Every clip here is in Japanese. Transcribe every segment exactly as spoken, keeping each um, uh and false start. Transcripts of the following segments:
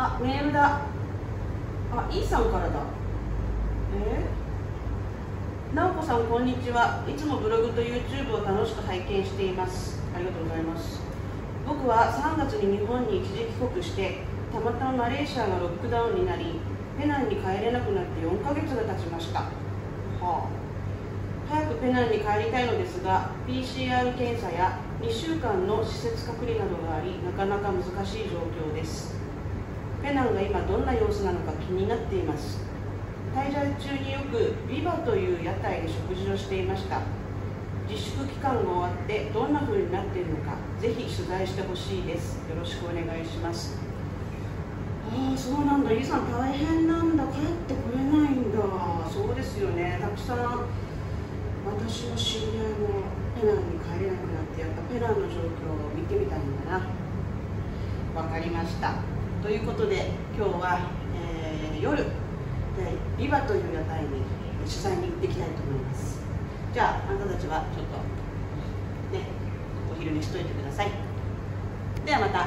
あ、メールだ。あ、イーさんからだ。えー、なおこさん、こんにちは。いつもブログと YouTube を楽しく拝見しています。ありがとうございます。僕はさんがつに日本に一時帰国して、たまたまマレーシアがロックダウンになり、ペナンに帰れなくなってよんかげつが経ちました。はあ、早くペナンに帰りたいのですが、 ピーシーアール 検査やにしゅうかんの施設隔離などがあり、なかなか難しい状況です。ペナンが今どんな様子なのか気になっています。滞在中によくビバという屋台で食事をしていました。自粛期間が終わってどんな風になっているのか、ぜひ取材してほしいです。よろしくお願いします。ああ、そうなんだ。イさん大変なんだ。帰ってこれないんだ。そうですよね。たくさん私の知り合いもペナンに帰れなくなって、やっぱペナンの状況を見てみたいんだな。わかりました。ということで今日は、えー、夜でビバという屋台に取材に行ってきたいと思います。じゃああなたたちはちょっとね、お昼寝しといてください。ではまた。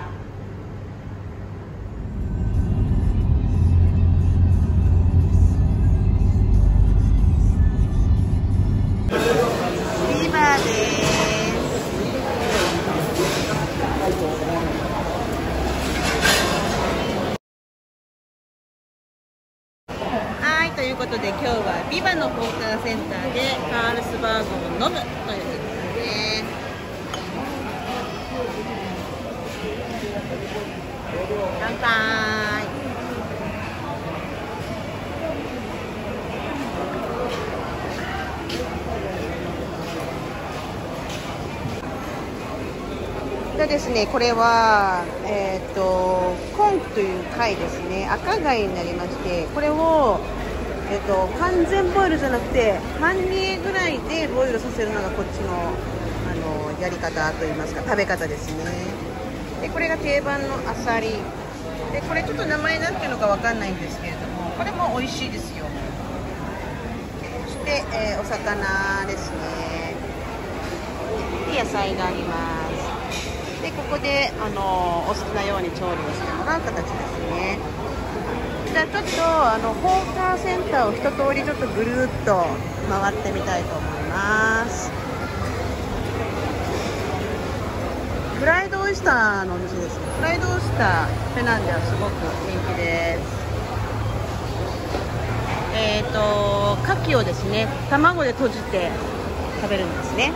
ビバです。ということで今日はビバのポーターセンターでカールスバーグを飲むということですね。乾杯。でですね、これはえっ、ー、とコンという貝ですね。赤貝になりまして、これをえっと、完全ボイルじゃなくて半煮えぐらいでボイルさせるのがこっちの、あのやり方といいますか、食べ方ですね。でこれが定番のアサリで、これちょっと名前なんていうのかわかんないんですけれども、これも美味しいですよ。そして、えー、お魚ですね。で野菜があります。でここで、あのお好きなように調理をしてもらう形ですね。じゃあちょっとあのポーターセンターを一通りちょっとぐるっと回ってみたいと思います。フライドオイスターのお店ですね。フライドオイスターペナンではすごく人気です。えっと牡蠣をですね、卵で閉じて食べるんですね。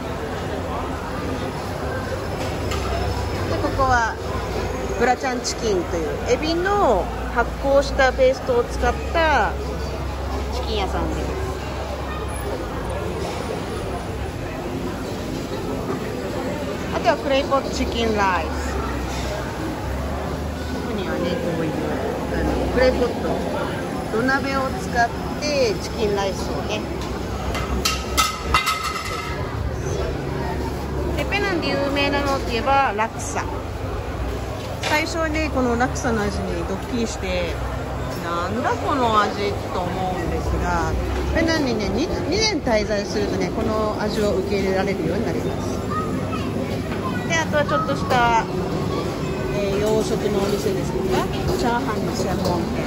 でここはブラチャンチキンというエビの発酵したペーストを使ったチキン屋さんです。あとはクレイポットチキンライス。ここにはね、こういうあのクレイポット土鍋を使ってチキンライスをね。でペナンで有名なのといえばラクサ。最初はね、このラクサの味にドッキリして、なんだこの味と思うんですが、ペナンにね 2, 2年滞在するとね、この味を受け入れられるようになります。であとはちょっとした、えー、洋食のお店ですとか、チャーハンの専門店。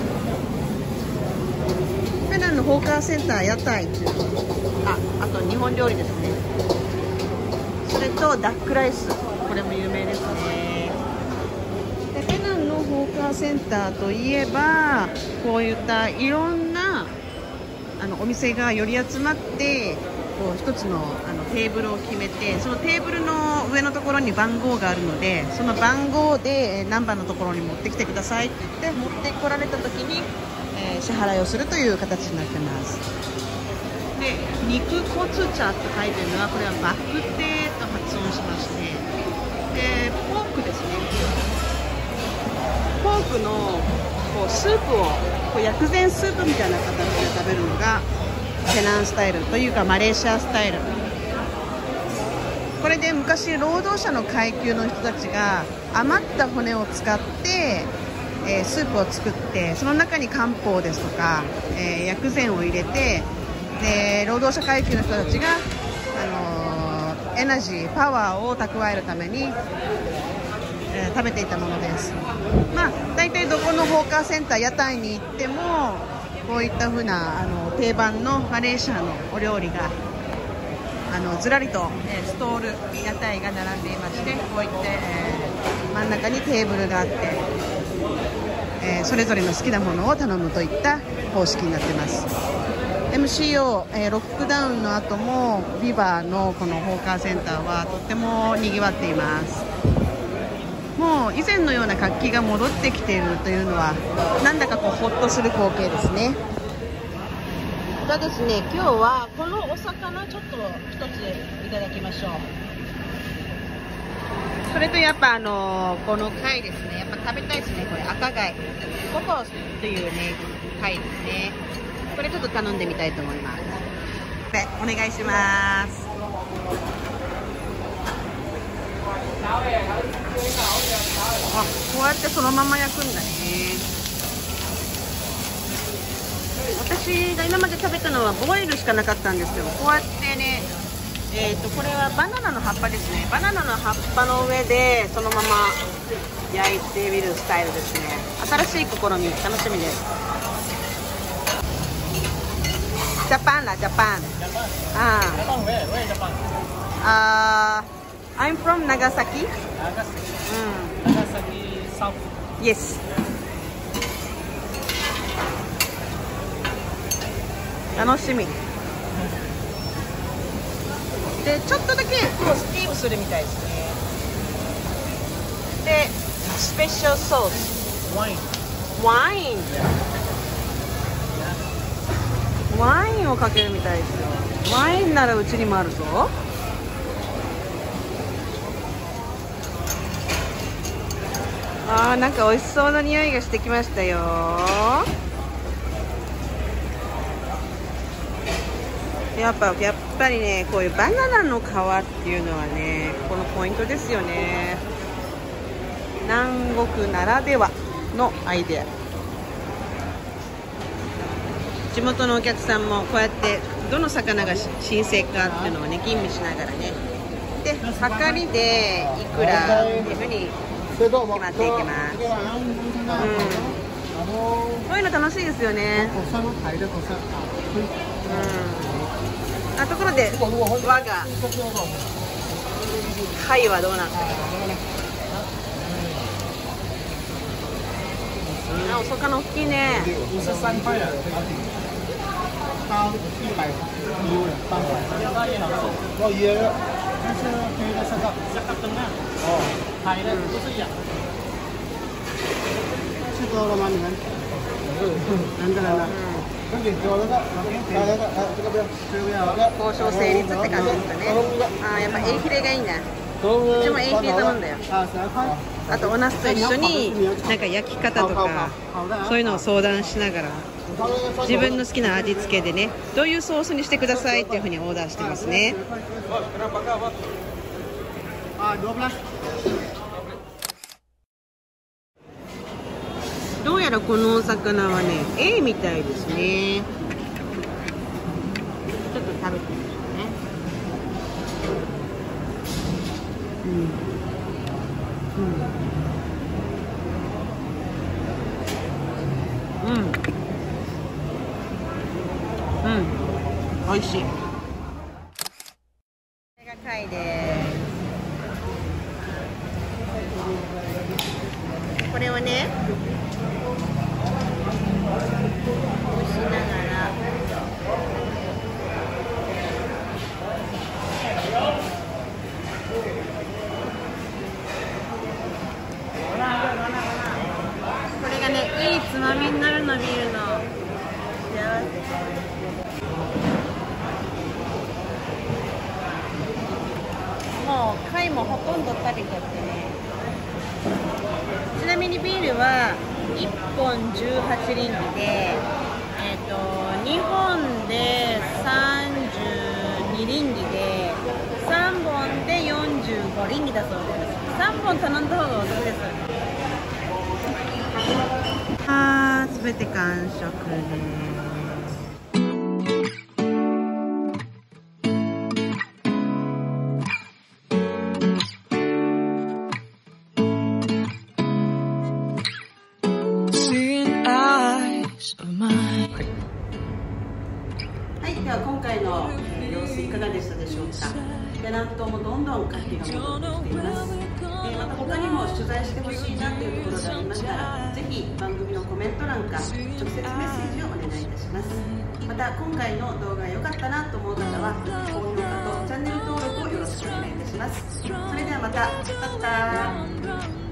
ペナンのホーカーセンター屋台という、ああと日本料理ですね。それとダックライス、これも有名ですね。ペナンのホーカーセンターといえば、こういったいろんなあのお店が寄り集まって、こう一つのあのテーブルを決めて、そのテーブルの上のところに番号があるので、その番号で何番のところに持ってきてくださいって言って持ってこられた時に、えー、支払いをするという形になってます。で肉骨茶って書いてるのは、これはバクテーと発音しまして、でポークですね。ポークのこうスープをこう薬膳スープみたいな形で食べるのがペナンスタイルというかマレーシアスタイル。これで昔労働者の階級の人たちが余った骨を使って、えー、スープを作って、その中に漢方ですとか、えー、薬膳を入れて、で労働者階級の人たちが、あのー、エナジーパワーを蓄えるためにえー、食べていたものです。まあ大体どこのホーカーセンター屋台に行ってもこういった風なあの定番のマレーシアのお料理があのずらりと、えー、ストール屋台が並んでいまして、こういって、えー、真ん中にテーブルがあって、えー、それぞれの好きなものを頼むといった方式になっています。 エムシーオー、えー、ロックダウンの後もビバのこのホーカーセンターはとってもにぎわっています。もう以前のような活気が戻ってきているというのはなんだかこうほっとする光景ですね。がですね、今日はこのお魚ちょっと一ついただきましょう。それとやっぱあのこの貝ですね、やっぱ食べたいですね。これ赤貝ココスというね貝ですね。これちょっと頼んでみたいと思います。でお願いします。あ、こうやってそのまま焼くんだね。私が今まで食べたのはボイルしかなかったんですけど、こうやってね、えーとこれはバナナの葉っぱですね。バナナの葉っぱの上でそのまま焼いてみるスタイルですね。新しい試み、楽しみです。ジャパンだ、ジャパン。ああ、I'm from Nagasaki. Nagasaki. Mm. Nagasaki South. Yes. 楽しみ。で、ちょっとだけこうスティームするみたいですね。で、スペシャルソース。ワイン。ワイン。ワインをかけるみたいですよ。ワインならうちにもあるぞ。あー、なんか美味しそうな匂いがしてきましたよ。やっぱやっぱりね、こういうバナナの皮っていうのはね、このポイントですよね。南国ならではのアイデア。地元のお客さんもこうやってどの魚が新鮮かっていうのをね吟味しながらね、で量りでいくらっていうふうに決まっていきます。うん、こういうの楽しいですよね。うん、あ、ところで我が貝はどうなったか。あ、お魚大きいね。高一百六三百，我椰的，但是黑的是个是个灯啊，哦，白的不是养。吃多了吗你们？难的难的。这里给我那个，来那个，哎，这个不要，这个不要。交渉成立って感じですかね。あ、やっぱエイヒレがいいんだ。うちもエイヒレ頼んだよ。あとおナスと一緒になんか焼き方とかそういうのを相談しながら自分の好きな味付けでね、どういうソースにしてくださいっていうふうにオーダーしてますね。どうやらこのお魚はね、エイみたいですね。ちょっと食べてみましょうね。うんうんうん、うん、美味しい。これが貝です。これをね、蒸しながらこれがね、いいつまみになるの、ビールの。幸せ。もう貝もほとんど食べちゃってね。ちなみにビールはいっぽんじゅうはちリンギで、えーと、にほんでさんじゅうにリンギでさんぼんでよんじゅうごリンギだそうです。さんぼん頼んだ方がお得です。あー、すべて完食です。 スいかがでしたでしょうか。ペナントもどんどん活気が戻ってきています。えー、また他にも取材してほしいなというところでありましたら、ぜひ番組のコメント欄か直接メッセージをお願いいたします。また今回の動画が良かったなと思う方は高評価とチャンネル登録をよろしくお願いいたします。それではまた。また。